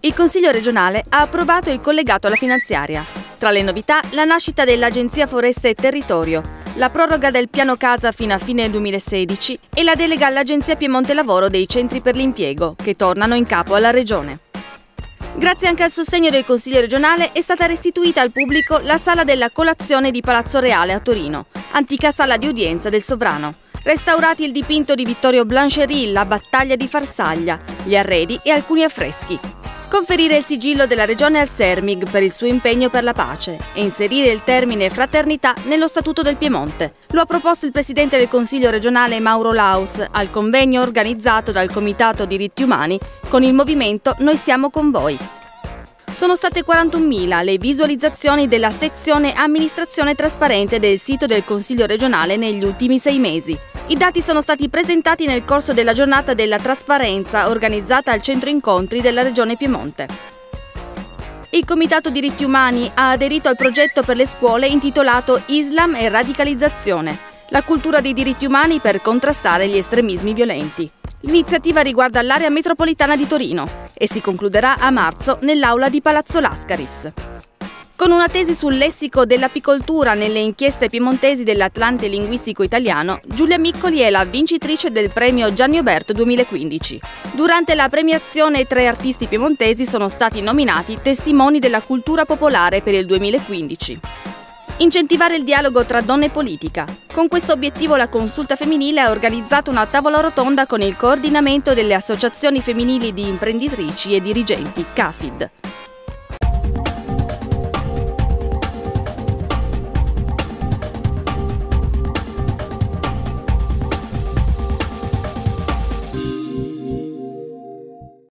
Il Consiglio regionale ha approvato il collegato alla finanziaria. Tra le novità, la nascita dell'Agenzia Foreste e Territorio, la proroga del piano casa fino a fine 2016 e la delega all'Agenzia Piemonte Lavoro dei centri per l'impiego, che tornano in capo alla Regione. Grazie anche al sostegno del Consiglio regionale è stata restituita al pubblico la sala della colazione di Palazzo Reale a Torino, antica sala di udienza del sovrano. Restaurati il dipinto di Vittorio Blancherie, la battaglia di Farsaglia, gli arredi e alcuni affreschi. Conferire il sigillo della Regione al Sermig per il suo impegno per la pace e inserire il termine fraternità nello Statuto del Piemonte. Lo ha proposto il Presidente del Consiglio regionale Mauro Laus al convegno organizzato dal Comitato Diritti Umani con il movimento Noi siamo con voi. Sono state 41.000 le visualizzazioni della sezione Amministrazione Trasparente del sito del Consiglio regionale negli ultimi 6 mesi. I dati sono stati presentati nel corso della giornata della trasparenza organizzata al centro incontri della Regione Piemonte. Il Comitato Diritti Umani ha aderito al progetto per le scuole intitolato Islam e radicalizzazione, la cultura dei diritti umani per contrastare gli estremismi violenti. L'iniziativa riguarda l'area metropolitana di Torino e si concluderà a marzo nell'aula di Palazzo Lascaris. Con una tesi sul lessico dell'apicoltura nelle inchieste piemontesi dell'Atlante linguistico italiano, Giulia Miccoli è la vincitrice del premio Gianni Oberto 2015. Durante la premiazione 3 artisti piemontesi sono stati nominati testimoni della cultura popolare per il 2015. Incentivare il dialogo tra donne e politica. Con questo obiettivo la Consulta Femminile ha organizzato una tavola rotonda con il coordinamento delle associazioni femminili di imprenditrici e dirigenti, CAFID.